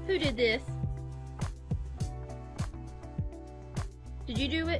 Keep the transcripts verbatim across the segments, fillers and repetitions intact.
Who did this? Did you do it?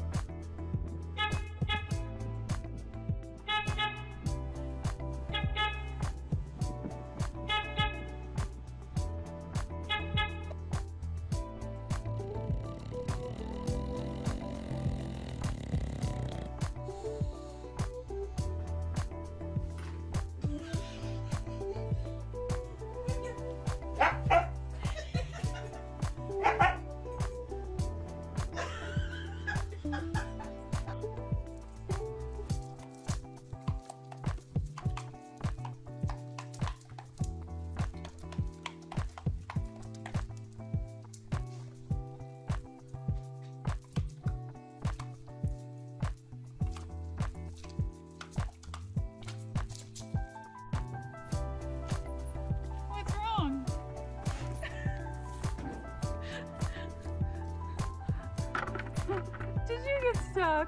Did you get stuck?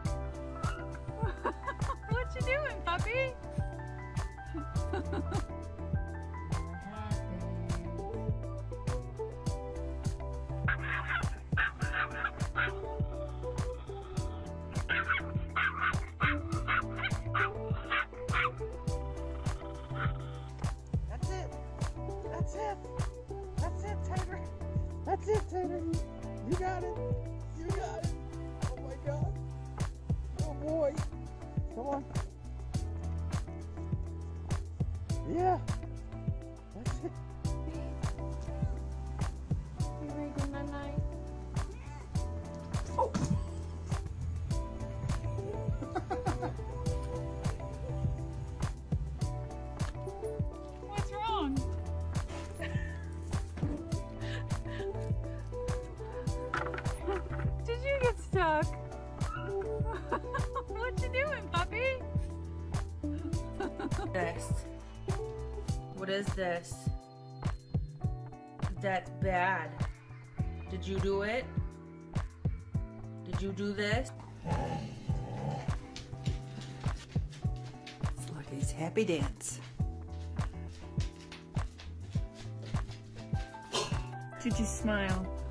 What you doing, puppy? That's it. That's it. That's it, Tater. That's it, Tater. You got it. You got it. Oh my God. Oh boy. Come on. Yeah. That's it. You ready to go night-night? Oh. What's wrong? Did you get stuck? What you doing, puppy? This. What is this? That's bad. Did you do it? Did you do this? It's Lucky's happy dance. Did you smile?